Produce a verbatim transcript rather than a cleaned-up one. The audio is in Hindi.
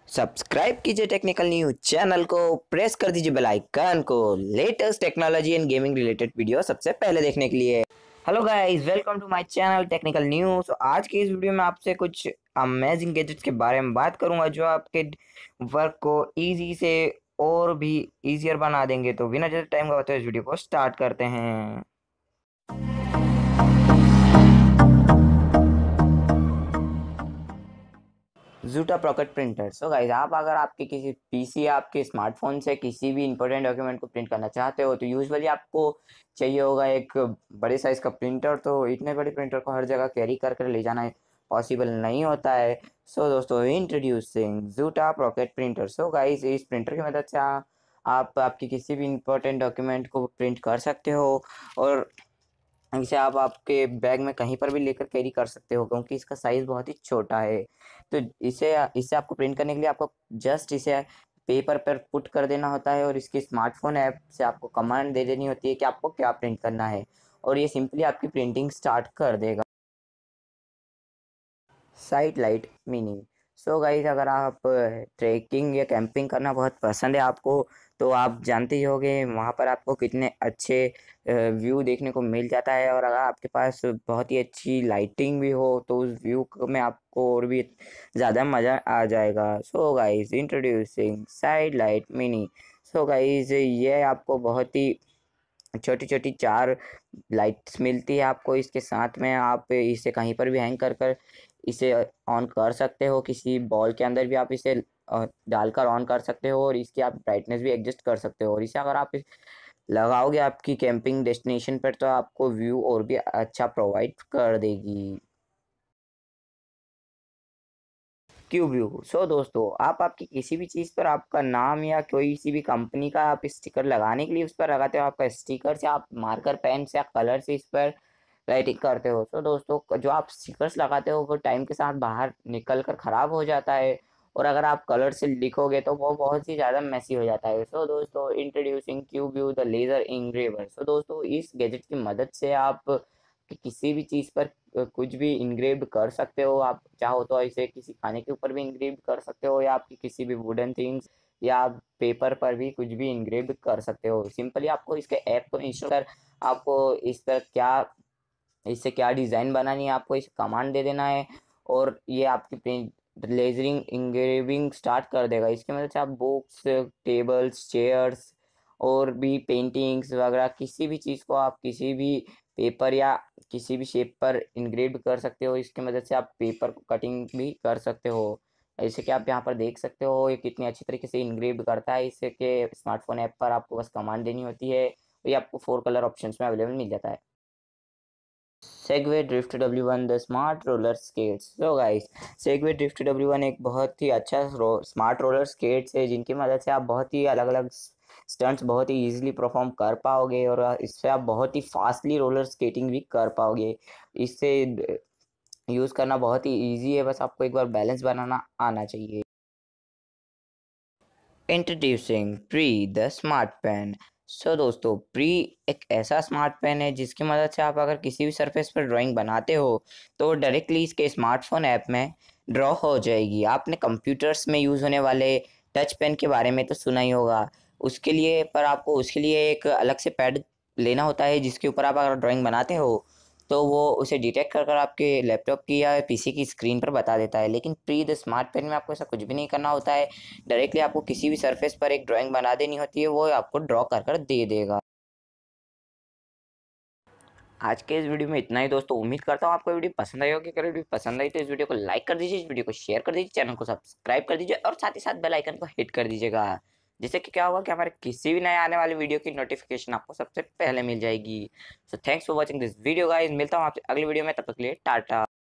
सब्सक्राइब कीजिए टेक्निकल न्यूज चैनल को, प्रेस कर दीजिए बेल आइकन को latest technology and gaming related video सबसे पहले देखने के लिए। Hello guys, welcome to my channel technical news. आज की इस वीडियो में आपसे कुछ अमेजिंग गैजेट्स के बारे में बात करूंगा जो आपके वर्क को इजी से और भी इजियर बना देंगे। तो बिना ज़्यादा टाइम गवाते इस वीडियो को स्टार्ट करते हैं। Zuta pocket printer. So guys, आप अगर आपके किसी पीसी या आपके स्मार्टफोन से किसी भी इंपॉर्टेंट डॉक्यूमेंट को प्रिंट करना चाहते हो तो यूजुअली आपको चाहिए होगा एक बड़े साइज का प्रिंटर। तो इतने बड़े प्रिंटर को हर जगह कैरी कर कर ले जाना पॉसिबल नहीं होता है। सो so, दोस्तों, introducing Zuta pocket printer. So guys, इस प्रिंटर की मदद से आ, आप आपकी किसी भी इंपॉर्टेंट डॉक्यूमेंट को प्रिंट कर सकते हो और इसे आप आपके बैग में कहीं पर भी लेकर कैरी कर सकते हो क्योंकि इसका साइज़ बहुत ही छोटा है। तो इसे इसे आपको प्रिंट करने के लिए आपको जस्ट इसे पेपर पर पुट कर देना होता है और इसकी स्मार्टफोन ऐप से आपको कमांड दे देनी होती है कि आपको क्या प्रिंट करना है और ये सिंपली आपकी प्रिंटिंग स्टार्ट कर देगा। Site light mini. So guys, अगर आप ट्रैकिंग या कैंपिंग करना बहुत पसंद है आपको, तो आप जानते ही होंगे वहाँ पर आपको कितने अच्छे व्यू देखने को मिल जाता है। और अगर आपके पास बहुत ही अच्छी लाइटिंग भी हो तो उस व्यू में आपको और भी ज़्यादा मज़ा आ जाएगा। So guys, introducing side light mini. So guys, ये आपको बहुत ही छोटी छोटी चार लाइट्स मिलती है आपको इसके साथ में। आप इसे कहीं पर भी हैंग कर कर इसे ऑन कर सकते हो, किसी बॉल के अंदर भी आप इसे डालकर ऑन कर सकते हो और इसकी आप ब्राइटनेस भी एडजस्ट कर सकते हो। और इसे अगर आप लगाओगे आपकी कैंपिंग डेस्टिनेशन पर तो आपको व्यू और भी अच्छा प्रोवाइड कर देगी। Cube view. सो दोस्तों, आप आपकी किसी भी चीज़ पर आपका नाम या कोई सी भी कंपनी का आप स्टिकर लगाने के लिए उस पर लगाते हो, आपका स्टिकर से आप मार्कर पेन से या कलर से इस पर राइटिंग करते हो। तो दोस्तों, जो आप स्टिकर्स लगाते हो वो टाइम के साथ बाहर निकल कर ख़राब हो जाता है और अगर आप कलर से लिखोगे तो वो बहुत ही ज़्यादा मैसी हो जाता है। सो दोस्तों, introducing cube view the laser engraver. So दोस्तों, इस गैजेट की मदद से आप किसी भी चीज़ पर कुछ भी इंग्रेव्ड कर सकते हो। आप चाहो तो इसे किसी खाने के ऊपर भी इंग्रेव्ड कर सकते हो या आपकी किसी भी वुडन थिंग्स या आप पेपर पर भी कुछ भी इंग्रेव्ड कर सकते हो। सिंपली आपको इसके ऐप को इंस्टॉल कर आपको इस पर क्या इससे क्या डिज़ाइन बनानी है आपको इसे कमांड दे देना है और ये आपकी प्रिंट लेजरिंग इंग्रेविंग स्टार्ट कर देगा। इसकी मदद से आप बुक्स, टेबल्स, चेयर्स और भी पेंटिंग्स वगैरह किसी भी चीज़ को आप किसी भी पेपर या किसी भी शेप पर इंग्रेव कर सकते हो। इसकी मदद से आप पेपर को कटिंग भी कर सकते हो। जैसे कि आप यहाँ पर देख सकते हो ये कितनी अच्छी तरीके से इंग्रेव करता है। इससे के स्मार्टफोन ऐप पर आपको बस कमांड देनी होती है और ये आपको फोर कलर ऑप्शंस में अवेलेबल मिल जाता है। Segway drift W one the smart roller skates. So guys, Segway drift W one एक बहुत ही अच्छा रो, स्मार्ट रोलर स्केट्स है जिनकी मदद से आप बहुत ही अलग अलग स्टंट्स बहुत ही इजीली परफॉर्म कर पाओगे और इससे आप बहुत ही फास्टली रोलर स्केटिंग भी कर पाओगे। इससे यूज़ करना बहुत ही इजी है, बस आपको एक बार बैलेंस बनाना आना चाहिए। Introducing Pre the smart pen. So दोस्तों, प्री एक ऐसा स्मार्ट पेन है जिसकी मदद से आप अगर किसी भी सरफेस पर ड्राइंग बनाते हो तो डायरेक्टली इसके स्मार्टफोन ऐप में ड्रॉ हो जाएगी। आपने कंप्यूटर्स में यूज़ होने वाले टच पेन के बारे में तो सुना ही होगा, उसके लिए पर आपको उसके लिए एक अलग से पैड लेना होता है जिसके ऊपर आप अगर ड्राइंग बनाते हो तो वो उसे डिटेक्ट कर कर आपके लैपटॉप की या पीसी की स्क्रीन पर बता देता है। लेकिन प्री द स्मार्ट पेन में आपको ऐसा कुछ भी नहीं करना होता है। डायरेक्टली आपको किसी भी सरफेस पर एक ड्राइंग बना देनी होती है, वो आपको ड्रॉ कर कर दे देगा। आज के इस वीडियो में इतना ही दोस्तों। उम्मीद करता हूँ आपको वीडियो पसंद आई होगी। अगर वीडियो पसंद आई तो इस वीडियो को लाइक कर दीजिए, इस वीडियो को शेयर कर दीजिए, चैनल को सब्सक्राइब कर दीजिए और साथ ही साथ बेल आइकन को हिट कर दीजिएगा, जिससे कि क्या होगा कि हमारे किसी भी नए आने वाले वीडियो की नोटिफिकेशन आपको सबसे पहले मिल जाएगी। So thanks for watching this video guys. मिलता हूँ आपसे अगली वीडियो में, तब तक के लिए टाटा।